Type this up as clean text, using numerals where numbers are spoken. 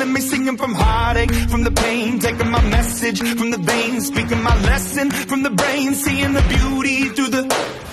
of me singing from heartache, from the pain, taking my message from the veins, speaking my lesson from the brain, seeing the beauty through the